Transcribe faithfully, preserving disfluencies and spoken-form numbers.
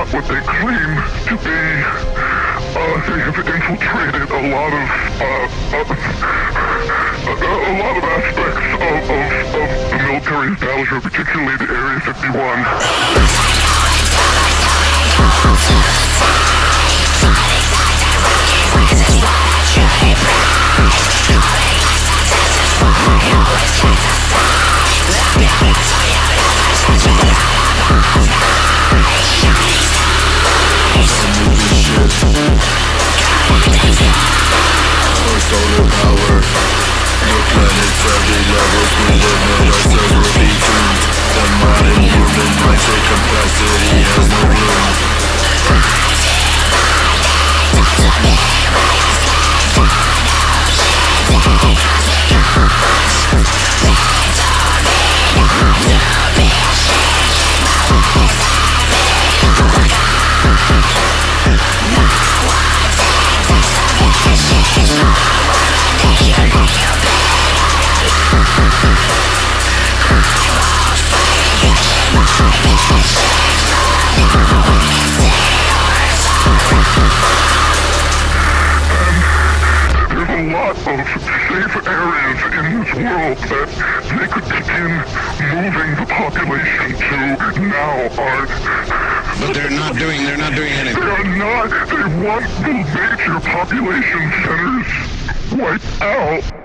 not what they claim to be. Uh, they have infiltrated a lot of, uh, uh a, a lot of aspects of, of, of the military establishment, particularly the Area fifty-one. Solar power, no planetary levels, we limit ourselves, we're beacons. The modern human mindset capacity has no room. Safe areas in this world that they could begin moving the population to now aren't. But they're not doing, they're not doing anything. They are not. They want the major population centers wiped out.